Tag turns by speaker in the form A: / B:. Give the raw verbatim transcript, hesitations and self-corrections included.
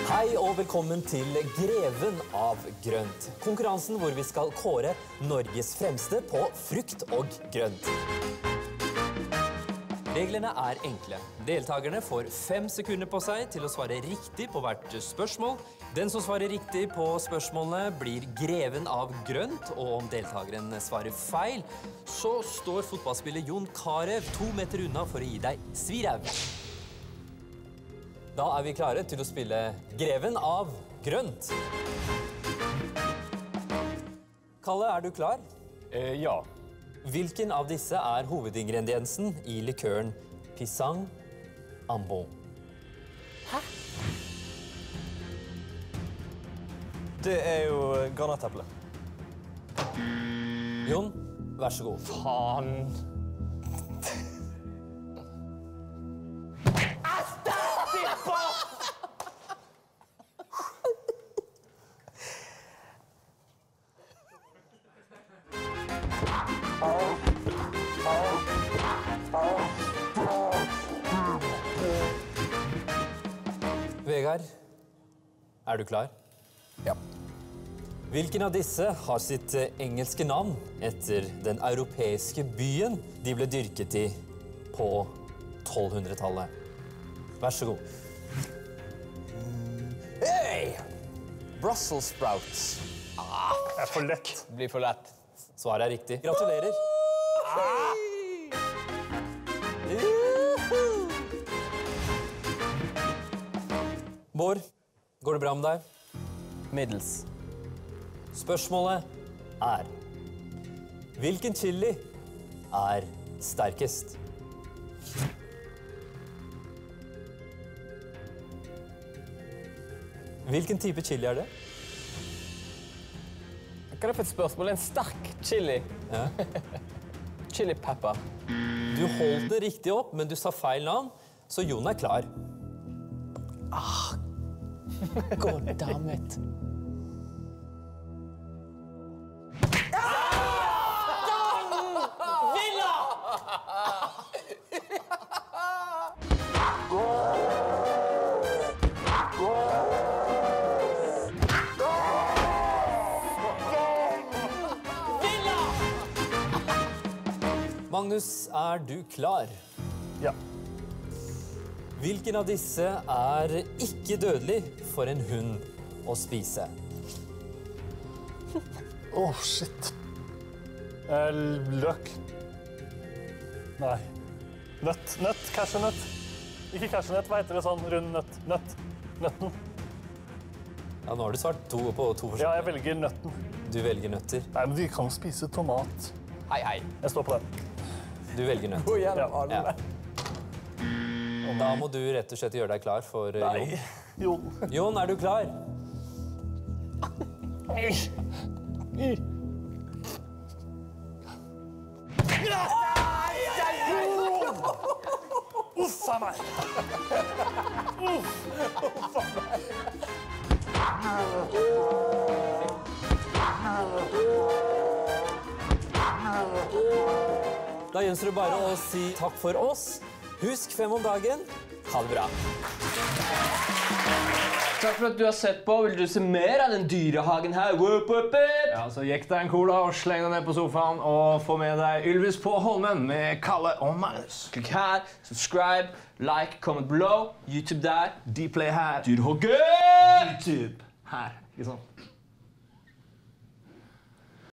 A: Hei og velkommen til Greven av grønt. Konkurransen hvor vi skal kåre Norges fremste på frukt og grønt. Reglene er enkle. Deltakerne får fem sekunder på seg til å svare riktig på hvert spørsmål. Den som svarer riktig på spørsmålene blir greven av grønt, og om deltakeren svarer feil, så står fotballspiller Jon Carew to meter unna for å gi deg svirau. Da er vi klare til å spille Greven av grønt. Kalle, er du klar?
B: Eh, ja.
A: Hvilken av disse er hovedingrediensen i likøren Pisang Ambon?
B: Hæ? Det er jo granateple.
A: Jon, vær så god.
B: Faen.
A: Vegard, er du klar?
B: Ja.
A: Hvilken av disse har sitt engelske navn etter den europeiske byen de ble dyrket i på tolvhundretallet? Vær så god.
B: Hey! Brussels sprouts.
C: Ah, det er for lett.
B: Det blir for lett.
A: Svaret er riktig. Gratulerer.
B: Ah!
A: Bård, går det bra med deg?
B: Middels.
A: Spørsmålet er: hvilken chili er sterkest? Hvilken type chili er det?
B: Kan jeg få et spørsmål? En sterk chili.
A: Ja.
B: Chili pepper.
A: Du holdt det riktig opp, men du sa feil navn, så Jon er klar.
B: Ah. God damn it. Villa!
A: Magnus, er du klar?
C: Ja.
A: Hvilken av disse er ikke dødelig for en hund å spise?
C: Åh, oh, shit. Eh, løk. Nei. Nøtt. Nøtt. Cashewnøtt. Ikke cashewnøtt. Hva heter det sånn? Rund nøtt. Nøtt. Nøtten.
A: Ja, nå har du svart to på to forskjellige.
C: Ja, jeg velger nøtten.
A: Du velger nøtter.
C: Nei, men de kan spise tomat.
B: Hei, hei.
C: Jeg står på den.
A: Du velger nøtter.
B: Gå igjen,
C: Ja.
B: Arne.
A: Da må du rett og slett gjøre deg klar for uh, Jon.
C: Jon.
A: Jon, er du klar?
C: Uff a meg! Uff a meg!
A: Da gjenstår det bare å si takk for oss. Husk fem om dagen. Ha det bra.
D: Takk for at du har sett på. Vil du se mer av den dyrehagen her? Whoop, whoop, whoop.
E: Ja, så gikk deg en cola og sleng deg ned på sofaen og få med deg Ylvis på Holmen med Kalle og Magnus.
D: Klikk her, subscribe, like, comment below. YouTube der.
E: Dplay her.
D: Dyrehogger!
E: YouTube her. Ikke sant?